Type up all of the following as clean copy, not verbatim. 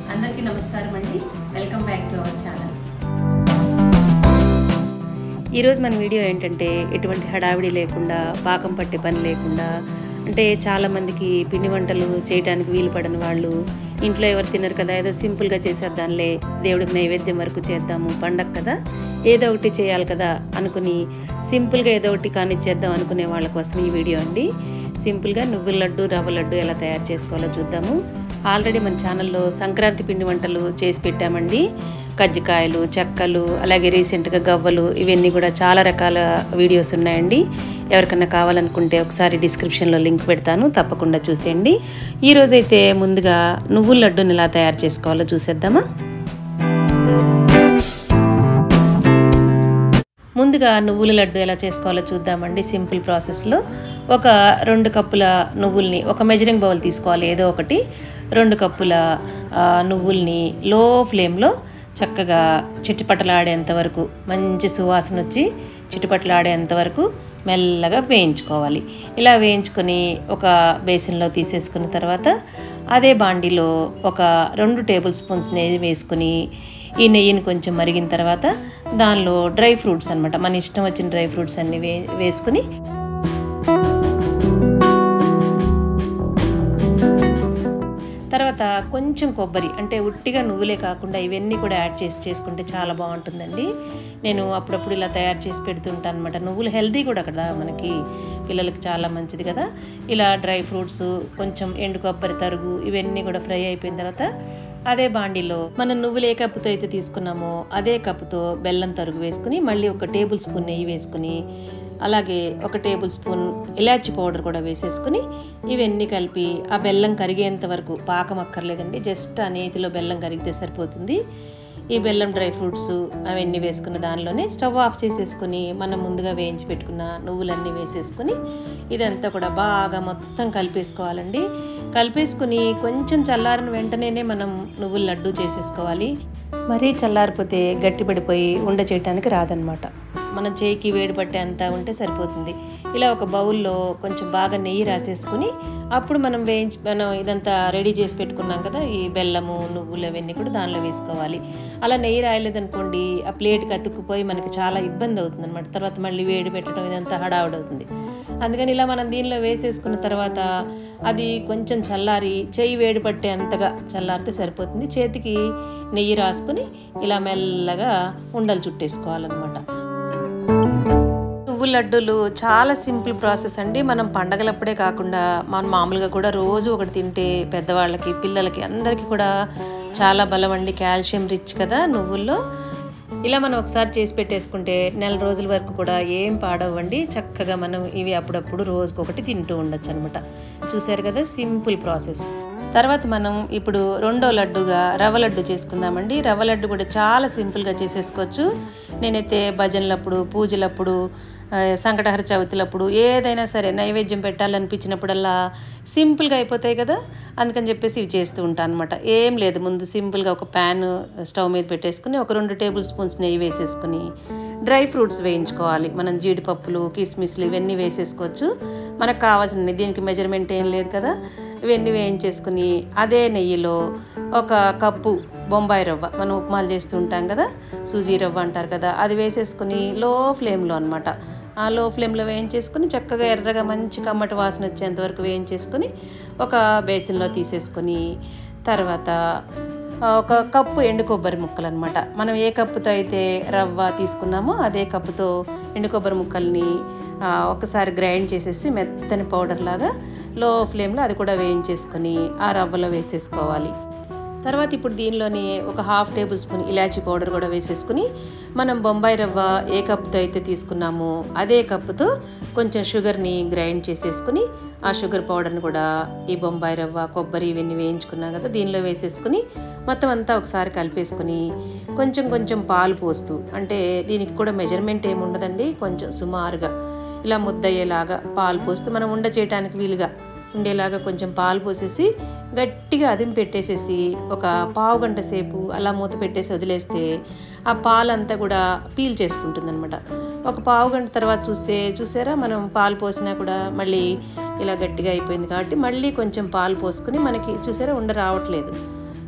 అందరికీ నమస్కారం అండి. Welcome back to our channel. ఈరోజు మన వీడియో ఏంటంటే ఎటువంటి హడావిడి లేకుండా, పాకం పట్టే పని లేకుండా, అంటే చాలామందికి పిండి వంటలు చేయడానికి వీలు పడని వాళ్ళు, ఇంట్లో ఎవరు తినరు కదా, ఏదో సింపుల్గా చేసేద్దాంలే, దేవుడికి నైవేద్యం వరకు చేద్దాము, పండగ కదా, ఏదో ఒకటి చేయాలి కదా అనుకుని సింపుల్గా ఏదో ఒకటి కానిచ్చేద్దాం అనుకునే వాళ్ళ కోసం ఈ వీడియో అండి. సింపుల్గా నువ్వుల లడ్డు, రవ్వ లడ్డు ఎలా తయారు చేసుకోవాలో చూద్దాము. ఆల్రెడీ మన ఛానల్లో సంక్రాంతి పిండి వంటలు చేసి పెట్టామండి. కజ్జికాయలు, చెక్కలు, అలాగే రీసెంట్గా గవ్వలు, ఇవన్నీ కూడా చాలా రకాల వీడియోస్ ఉన్నాయండి. ఎవరికన్నా కావాలనుకుంటే ఒకసారి డిస్క్రిప్షన్లో లింక్ పెడతాను, తప్పకుండా చూసేయండి. ఈరోజైతే ముందుగా నువ్వుల లడ్డుని ఎలా తయారు చేసుకోవాలో చూసేద్దామా. ముందుగా నువ్వుల లడ్డు ఎలా చేసుకోవాలో చూద్దామండి. సింపుల్ ప్రాసెస్లో ఒక 2 కప్పుల నువ్వుల్ని, ఒక మెజరింగ్ బౌల్ తీసుకోవాలి ఏదో ఒకటి. 2 కప్పుల నువ్వుల్ని లో ఫ్లేమ్లో చక్కగా చిటిపటలాడేంత వరకు, మంచి సువాసన వచ్చి చిటిపటలాడేంత వరకు మెల్లగా వేయించుకోవాలి. ఇలా వేయించుకొని ఒక బేసిన్లో తీసేసుకున్న తర్వాత అదే బాండీలో ఒక 2 టేబుల్ స్పూన్స్ నెయ్యి వేసుకుని, ఈ నెయ్యిని కొంచెం మరిగిన తర్వాత దానిలో డ్రై ఫ్రూట్స్ అనమాట, మన ఇష్టం వచ్చిన డ్రై ఫ్రూట్స్ అన్నీ వేసుకుని తర్వాత కొంచెం కొబ్బరి, అంటే ఉట్టిగా నువ్వులే కాకుండా ఇవన్నీ కూడా యాడ్ చేసుకుంటే చాలా బాగుంటుందండి. నేను అప్పుడప్పుడు ఇలా తయారు చేసి పెడుతుంటాను అనమాట. నువ్వులు హెల్తీ కూడా కదా, మనకి పిల్లలకి చాలా మంచిది కదా. ఇలా డ్రై ఫ్రూట్స్, కొంచెం ఎండు కొబ్బరి తరుగు, ఇవన్నీ కూడా ఫ్రై అయిపోయిన తర్వాత అదే బాండీలో మనం నువ్వులు ఏ కప్పుతో అయితే తీసుకున్నామో అదే కప్పుతో బెల్లం తరుగు వేసుకుని, మళ్ళీ ఒక టేబుల్ స్పూన్ నెయ్యి వేసుకుని, అలాగే ఒక టేబుల్ స్పూన్ ఇలాచి పౌడర్ కూడా వేసేసుకుని, ఇవన్నీ కలిపి ఆ బెల్లం కరిగేంత వరకు, పాకం అక్కర్లేదండి, జస్ట్ ఆ నేతిలో బెల్లం కరిగితే సరిపోతుంది. ఈ బెల్లం, డ్రై ఫ్రూట్స్ అవన్నీ వేసుకున్న దానిలోనే స్టవ్ ఆఫ్ చేసేసుకుని మనం ముందుగా వేయించి పెట్టుకున్న నువ్వులన్నీ వేసేసుకుని ఇదంతా కూడా బాగా మొత్తం కలిపేసుకోవాలండి. కలిపేసుకుని కొంచెం చల్లారిన వెంటనే మనం నువ్వుల లడ్డు చేసేసుకోవాలి. మరీ చల్లారిపోతే గట్టిపడిపోయి ఉండ చేయడానికి రాదనమాట. మన చేయికి వేడి పట్టే అంతా ఉంటే సరిపోతుంది. ఇలా ఒక బౌల్లో కొంచెం బాగా నెయ్యి రాసేసుకుని, అప్పుడు మనం ఇదంతా రెడీ చేసి పెట్టుకున్నాం కదా, ఈ బెల్లము, నువ్వులు అవన్నీ కూడా దానిలో వేసుకోవాలి. అలా నెయ్యి రాయలేదనుకోండి, ఆ ప్లేట్కి అతుక్కుపోయి మనకి చాలా ఇబ్బంది అవుతుంది అనమాట. తర్వాత మళ్ళీ వేడి పెట్టడం ఇదంతా హడావుడవుతుంది. అందుకని ఇలా మనం దీనిలో వేసేసుకున్న తర్వాత అది కొంచెం చల్లారి, చేయి వేడి పట్టే అంతగా చల్లారితే సరిపోతుంది. చేతికి నెయ్యి రాసుకుని ఇలా మెల్లగా ఉండలు చుట్టేసుకోవాలన్నమాట. నువ్వుల లడ్డూలు చాలా సింపుల్ ప్రాసెస్ అండి. మనం పండగలప్పుడే కాకుండా మనం మామూలుగా కూడా రోజు ఒకటి తింటే పెద్దవాళ్ళకి, పిల్లలకి, అందరికీ కూడా చాలా బలం అండి. కాల్షియం రిచ్ కదా నువ్వుల్లో. ఇలా మనం ఒకసారి చేసి పెట్టేసుకుంటే నెల రోజుల వరకు కూడా ఏం పాడవండి. చక్కగా మనం ఇవి అప్పుడప్పుడు రోజుకొకటి తింటూ ఉండొచ్చు అనమాట. చూసారు కదా, సింపుల్ ప్రాసెస్. తర్వాత మనం ఇప్పుడు రెండో లడ్డుగా రవ్వ లడ్డు చేసుకుందామండి. రవ్వ లడ్డు కూడా చాలా సింపుల్గా చేసేసుకోవచ్చు. నేనైతే భజనలప్పుడు, పూజలప్పుడు, సంకటహర చవితులప్పుడు, ఏదైనా సరే నైవేద్యం పెట్టాలనిపించినప్పుడల్లా సింపుల్గా అయిపోతాయి కదా, అందుకని చెప్పేసి ఇవి చేస్తూ ఉంటాను అనమాట. ఏం లేదు, ముందు సింపుల్గా ఒక ప్యాన్ స్టవ్ మీద పెట్టేసుకుని ఒక 2 టేబుల్ స్పూన్స్ నెయ్యి వేసేసుకుని డ్రై ఫ్రూట్స్ వేయించుకోవాలి. మనం జీడిపప్పులు, కిస్మిస్లు ఇవన్నీ వేసేసుకోవచ్చు, మనకు కావాల్సిన. దీనికి మెజర్మెంట్ ఏం లేదు కదా. ఇవన్నీ వేయించేసుకుని అదే నెయ్యిలో ఒక కప్పు బొంబాయి రవ్వ, మనం ఉప్మాలు చేస్తూ ఉంటాం కదా, సూజీ రవ్వ అంటారు కదా, అది వేసేసుకుని లో ఫ్లేమ్లో అనమాట, ఆ లో ఫ్లేమ్లో వేయించేసుకుని చక్కగా ఎర్రగా మంచి కమ్మటి వాసన వచ్చేంత వరకు వేయించేసుకుని ఒక బేసిన్లో తీసేసుకొని, తర్వాత ఒక కప్పు ఎండు కొబ్బరి ముక్కలు అనమాట. మనం ఏ కప్పుతో అయితే రవ్వ తీసుకున్నామో అదే కప్పుతో ఎండు కొబ్బరి ముక్కల్ని ఒకసారి గ్రైండ్ చేసేసి మెత్తని పౌడర్ లాగా లో ఫ్లేమ్లో అది కూడా వేయించేసుకొని ఆ రవ్వలో వేసేసుకోవాలి. తర్వాత ఇప్పుడు దీనిలోనే ఒక 1/2 టేబుల్ స్పూన్ ఇలాచీ పౌడర్ కూడా వేసేసుకుని, మనం బొంబాయి రవ్వ ఏ కప్పుతో అయితే తీసుకున్నామో అదే కప్పుతో కొంచెం షుగర్ని గ్రైండ్ చేసేసుకుని, ఆ షుగర్ పౌడర్ని కూడా ఈ బొంబాయి రవ్వ, కొబ్బరి ఇవన్నీ వేయించుకున్నాం కదా దీనిలో వేసేసుకుని మొత్తం అంతా ఒకసారి కలిపేసుకుని కొంచెం కొంచెం పాలు పోస్తూ, అంటే దీనికి కూడా మెజర్మెంట్ ఏమి ఉండదండి, కొంచెం సుమారుగా ఇలా ముద్దయ్యేలాగా పాలు పోస్తూ మనం ఉండ చేయడానికి వీలుగా ఉండేలాగా కొంచెం పాలు పోసేసి గట్టిగా అదిమి పెట్టేసేసి ఒక పావు గంట సేపు అలా మూత పెట్టేసి వదిలేస్తే ఆ పాలంతా కూడా పీల్ చేసుకుంటుంది అనమాట. ఒక పావు గంట తర్వాత చూసారా, మనం పాలు పోసినా కూడా మళ్ళీ ఇలా గట్టిగా అయిపోయింది కాబట్టి మళ్ళీ కొంచెం పాలు పోసుకుని, మనకి చూసారా ఉండ రావట్లేదు,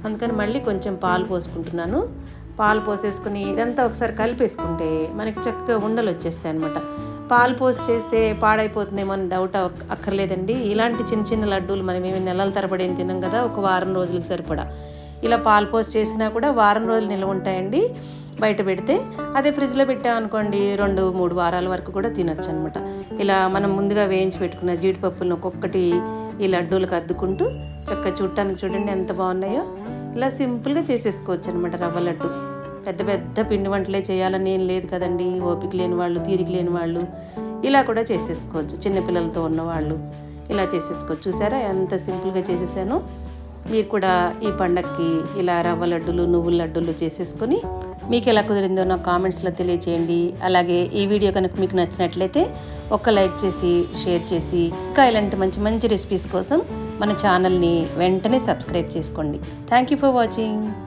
అందుకని మళ్ళీ కొంచెం పాలు పోసుకుంటున్నాను. పాలు పోసేసుకుని ఇదంతా ఒకసారి కలిపేసుకుంటే మనకి చక్కగా ఉండలు వచ్చేస్తాయి అన్నమాట. పాలు పోసి చేస్తే పాడైపోతుందేమో అని డౌట్ అక్కర్లేదండి. ఇలాంటి చిన్న చిన్న లడ్డూలు మనం ఏమి నెలల తరబడి ఏం తిన్నాం కదా, ఒక వారం రోజులకు సరిపడా ఇలా పాలు పోసి చేసినా కూడా వారం రోజులు నిల్వ ఉంటాయండి బయట పెడితే. అదే ఫ్రిడ్జ్లో పెట్టామనుకోండి 2-3 వారాల వరకు కూడా తినచ్చు అనమాట. ఇలా మనం ముందుగా వేయించి పెట్టుకున్న జీడిపప్పులను ఒక్కొక్కటి ఈ లడ్డూలకు అద్దుకుంటూ చక్కగా చూడటానికి చూడండి ఎంత బాగున్నాయో. ఇలా సింపుల్గా చేసేసుకోవచ్చు అనమాట రవ్వ లడ్డు. పెద్ద పెద్ద పిండి వంటలే చేయాలని ఏం లేదు కదండి. ఓపిక లేని వాళ్ళు, తీరిక లేని వాళ్ళు ఇలా కూడా చేసేసుకోవచ్చు. చిన్నపిల్లలతో ఉన్నవాళ్ళు ఇలా చేసేసుకోవచ్చు. చూసారా ఎంత సింపుల్గా చేసేసాను. మీరు కూడా ఈ పండగకి ఇలా రవ్వ లడ్డులు, నువ్వుల లడ్డూలు చేసేసుకొని మీకు ఎలా కుదిరిందో నాకు కామెంట్స్లో తెలియచేయండి. అలాగే ఈ వీడియో కనుక మీకు నచ్చినట్లయితే ఒక లైక్ చేసి షేర్ చేసి ఇంకా ఇలాంటి మంచి మంచి రెసిపీస్ కోసం మన ఛానల్ని వెంటనే సబ్స్క్రైబ్ చేసుకోండి. Thank you for watching.